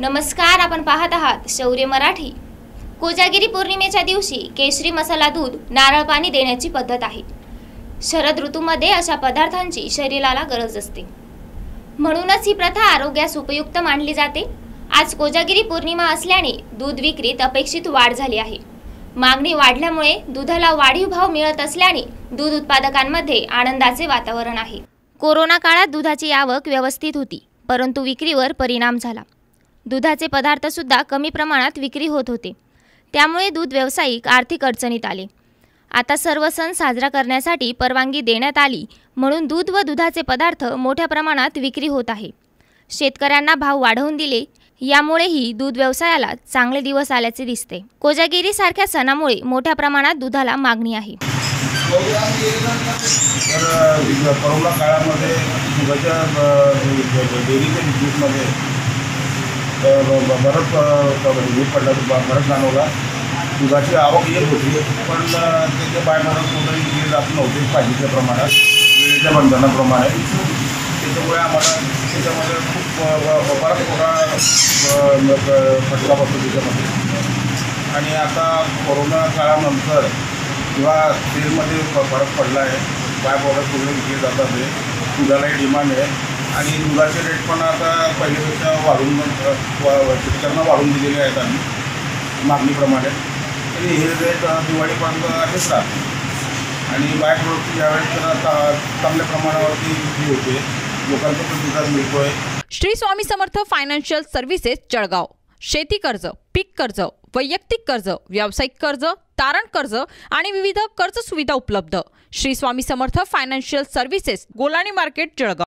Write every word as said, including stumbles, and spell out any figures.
नमस्कार, आपण पाहत आहात शौर्य मराठी। कोजागिरी पौर्णिमेच्या दिवशी केशरी मसाला दूध नारळ पाणी देण्याची पद्धत आहे। शरद ऋतूमध्ये अशा पदार्थांची शरीराला गरज असते, म्हणूनच ही प्रथा आरोग्यास उपयुक्त मानली जाते। आज कोजागिरी पौर्णिमा असल्याने दूध विक्रीत अपेक्षित वाढ झाली आहे। मागणी वाढल्यामुळे दुधाला वाढीव भाव मिळत असल्याने दूध उत्पादकांमध्ये आनंदाचे वातावरण आहे। कोरोना काळात दुधाची आवक व्यवस्थित होती, परंतु विक्रीवर परिणाम झाला। दुधाचे पदार्थ सुद्धा कमी प्रमाणात विक्री होत होते, त्यामुळे दूध व्यावसायिक आर्थिक अडचणीत आले। आता सर्व सण साजरा करण्यासाठी परवानगी देण्यात आली, म्हणून दूध व दुधाचे पदार्थ मोठ्या प्रमाणात विक्री होत आहे। शेतकऱ्यांना भाव वाढवून दिले, यामुळेही दूध व्यवसायाला चांगले दिवस आल्याचे दिसते। कोजागिरी सारख्या सणामुळे मोठ्या प्रमाणात दुधाला मागणी आहे। कोरोना काळामध्ये दुधाच्या डेअरीच्या बिझनेसमध्ये बरंच हे पडला, बरंच जाणवला। दुधाची आवक येत होती, पण त्याचे बायमार्फत कोणतंही विकले जात नव्हते पाहिजेच्या प्रमाणात, वेळेच्या बंधनाप्रमाणे। त्याच्यामुळे आम्हाला त्याच्यामध्ये खूप बराच मोठा फटका बसतो त्याच्यामध्ये। आणि आता कोरोना काळानंतर किंवा तेलमध्ये फरक पडला आहे, बाय प्रॉडक्ट पूर्ण विकले जातात, दुधालाही डिमांड आहे। आणि दुधाचे रेट पण आता पहिल्यापेक्षा वाढून शेतकऱ्यांना वाढून दिलेले आहेत आम्ही मागणीप्रमाणे। आणि हे रेट दिवाळीपर्यंत असेच राहतात। आणि बाय प्रोडक्ट ज्यावेळेस चांगल्या प्रमाणावरती विक्री होते, लोकांचा प्रतिसाद मिळतो आहे। Shri Swami Samarth financial services Jalgaon. शेती कर्ज, पीक कर्ज, वैयक्तिक कर्ज, व्यावसायिक कर्ज, तारण कर्ज आणि विविध कर्ज सुविधा उपलब्ध। Shri Swami Samarth financial services, Golani market, Jalgaon.